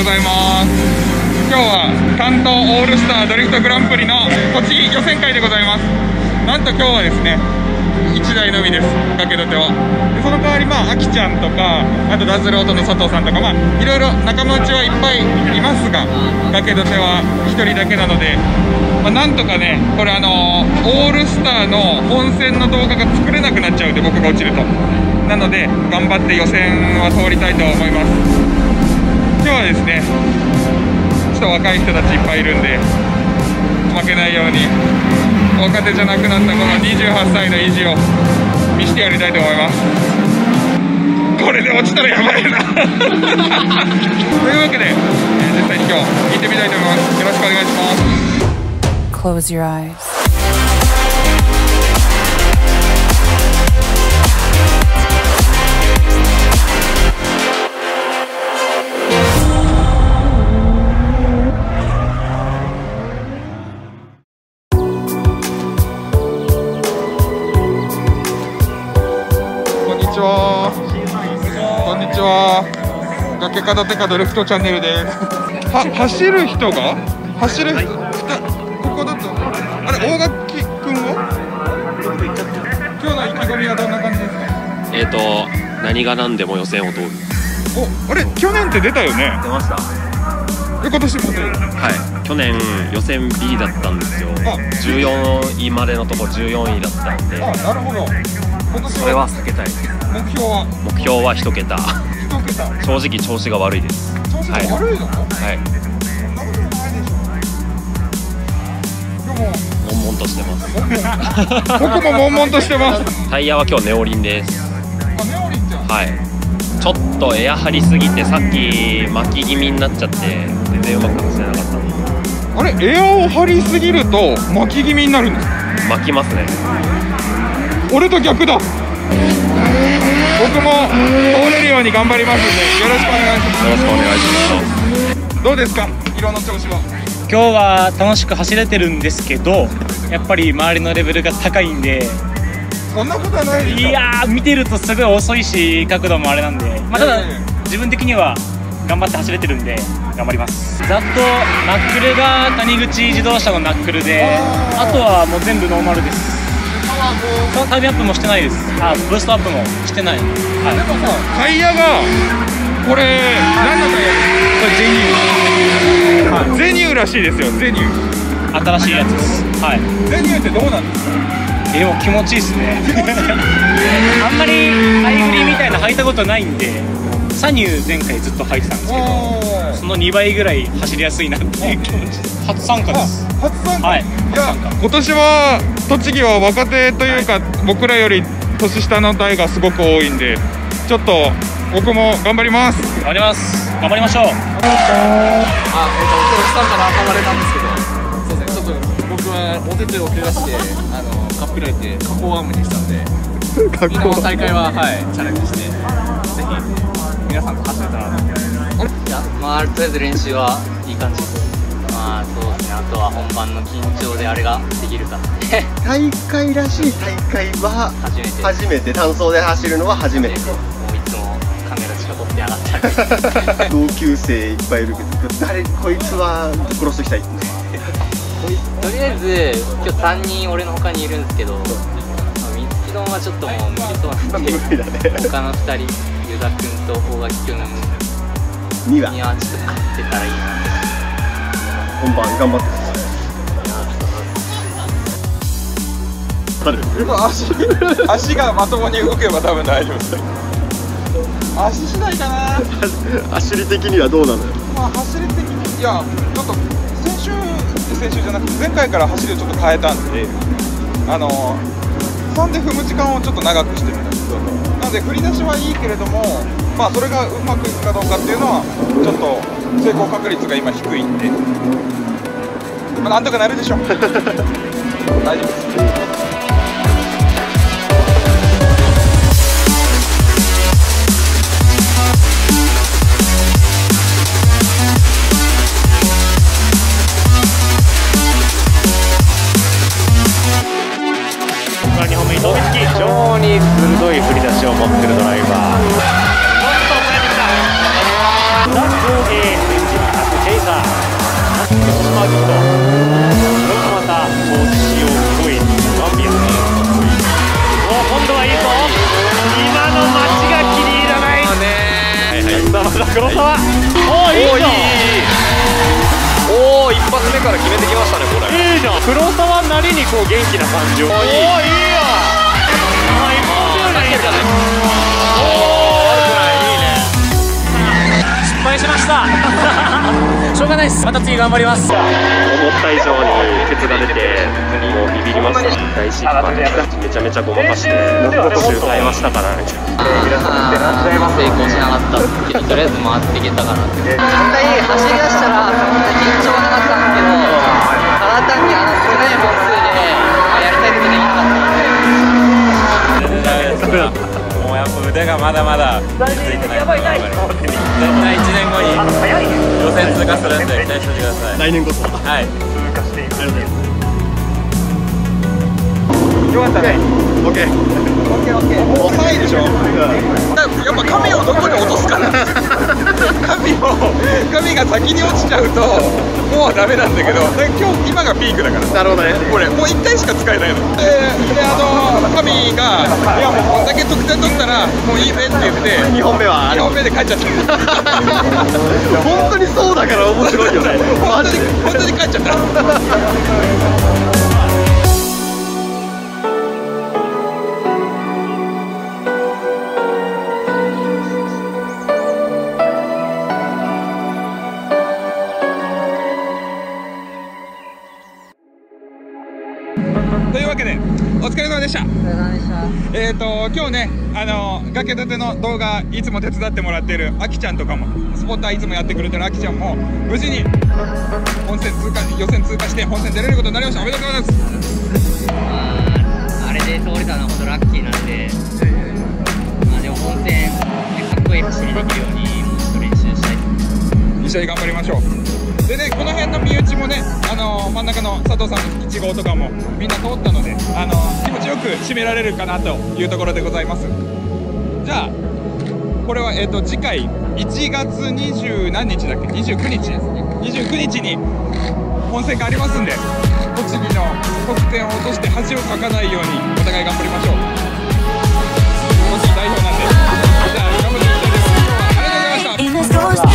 ざいます。今日は関東オールスタードリフトグランプリの栃木予選会でございます。なんと今日はですね、1台のみです、掛け立ては。でその代わりあきちゃんとか、あとダズルオートの佐藤さんとか、いろいろ仲間内はいっぱいいますが、掛け立ては1人だけなので、なんとかね、これオールスターの本戦の動画が作れなくなっちゃうんで、僕が落ちると。なので頑張って予選は通りたいと思います。今日はですね、ちょっと若い人たちいっぱいいるんで、負けないように若手じゃなくなったこの28歳の意地を見せてやりたいと思います。これで落ちたらやばいなというわけで、実際に今日行ってみたいと思います。よろしくお願いします。 Close your eyes. こんにちは。崖片手かドリフトチャンネルです。走る人が走る人、ここだとあれ大垣くんは今日の意気込みはどんな感じですか？ 何が何でも予選を通る。 あれ去年って出たよね？ 出ました。 今年も出る？ はい、去年予選 B だったんですよ。14位までのとこ14位だったんで。 なるほど。今年それは避けたい。 目標は 1桁。正直調子が悪いです。 調子が悪いの？ はい。 そんなことないでしょ。でも悶々としてます。 僕も悶々としてます。 タイヤは今日ネオリンです。 ネオリンじゃん。 はい。ちょっとエア張りすぎてさっき巻き気味になっちゃって全然うまく走れなかったんで。 あれエアを張りすぎると巻き気味になるんですか？ 巻きますね。 俺と逆だ。僕も通れるように頑張りますんでよろしくお願いします。 よろしくお願いします。 どうですか、色の調子は？ 今日は楽しく走れてるんですけど、やっぱり周りのレベルが高いんで。 そんなことはないですか？ いやー、見てるとすごい遅いし角度もあれなんで、ただ自分的には頑張って走れてるんで頑張ります。ざっとナックルが谷口自動車のナックルで、あとはもう全部ノーマルです。タイムアップもしてないです。ブーストアップもしてない。はい、 でもさ、タイヤがこれ何のタイヤですか？これゼニューらしいですよ。ゼニュー新しいやつです。はい。 ゼニューってどうなんですか？ もう気持ちいいですね。あんまりハイグリみたいな履いたことないんで、サニュー前回ずっと履いてたんですけど、その2倍ぐらい走りやすいなっていう気持ちです。初参加です。 初参加？ はい。 いや、今年は栃木は若手というか、僕らより年下の代がすごく多いんで、ちょっと僕も頑張ります。 頑張ります。頑張りましょう。 今日参加の赤丸なんですけど、そうですね、ちょっと僕はお手手を怪我してカッピラれて加工アームにしたんで、次の大会はチャレンジしてぜひ皆さんと走れたらなと。 いや、とりあえず練習はいい感じです。そうですね、あとは本番の緊張であれができるかって大会らしい大会は初めて、単走で走るのは初めて。 もういつもカメラしか撮ってやがったり同級生いっぱいいるけど、こいつは殺しておきたい。 とりあえず今日3人俺の他にいるんですけど、三木丼はちょっともう無理そうなんで、 無理だね。 他の2人、ユダ君と大垣君にはちょっと勝ってたらいいなって。 本番頑張ってください。足がまともに動けば多分大丈夫です。足次第かな。 走り的にはどうなのよ？ 走り的に、いや、ちょっと先週じゃなくて前回から走りをちょっと変えたんで、3で踏む時間をちょっと長くしてるんですよ。なので振り出しはいいけれども、それがうまくいくかどうかっていうのはちょっと成功確率が今低いんで、なんとかなるでしょう。大丈夫です。 2本目に飛びつき、非常に鋭い振り出しを持っているドライバー。 元気な感じを。おお、いいよ。 失敗しました。しょうがないです。また次頑張ります。 思った以上にケツが出て、もうビビりました。大失敗。めちゃめちゃごまかして、周回はしたからね。 成功しなかったけど、とりあえず回っていけたかなって。実際走り出したら、そんな緊張はなかったんですけど、ただ単に少ない本数で、やりたいことできなかったんで。 もうやっぱ腕がまだまだついてない。絶対1年後に予選通過するんで期待しておいてください。 来年こそ。 はい。 よかったね。 オッケー。 遅いでしょ。やっぱ髪をどこに落とすかな。髪が先に落ちちゃうともうダメなんだけど、今がピークだから。 なるほどね。 これもう1回しか使えないの。で神がいやもうこんだけ得点取ったらもういいぜって言って 2本目は 2本目で帰っちゃった。 本当にそうだから面白いよね。マジで本当に帰っちゃった。というわけでお疲れ様でした。今日ね崖立ての動画いつも手伝ってもらってるあきちゃんとかもスポッターいつもやってくれてるあきちゃんも無事に予選通過して本戦出れることになりました。おめでとうございます。 あれで通れたのは本当ラッキーなんで、でも本戦かっこいい走りできるようにもうちょっと練習したい。 一緒に頑張りましょう。でね、この辺の身内もね、真ん中の佐藤さんの1号とかもみんな通ったので、気持ちよく締められるかなというところでございます。じゃあこれは次回1月20何日だっけ、29日に本戦がありますんで、栃木の得点を落として恥をかかないようにお互い頑張りましょう。栃木代表なんで、じゃあ頑張っていきたいと思います。今日はありがとうございました。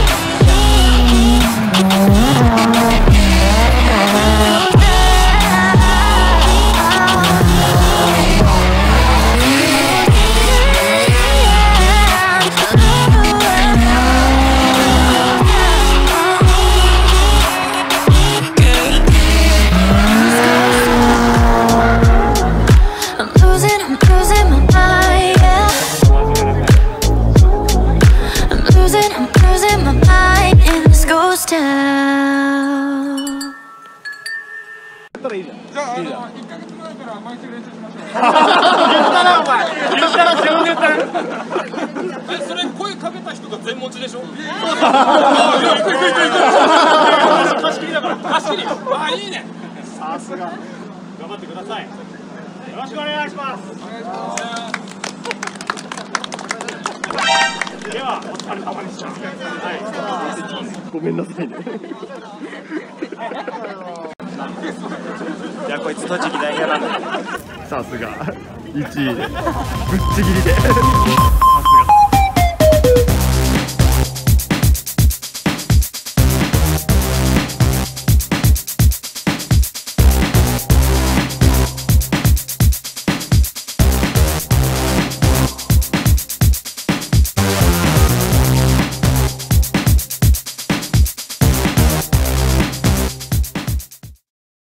じゃあ、1ヶ月前から毎週練習しましょう。言ったな、お前。言ったら自分で言ったら。それ声かけた人が全持ちでしょ。貸し切りだから。貸し切り。あ、いいね。さすが。頑張ってください。よろしくお願いします。お願いします。では、お疲れ様でした。 ごめんなさいね。 いや、こいつ栃木代表なんだ。 さすが1位でぶっちぎりで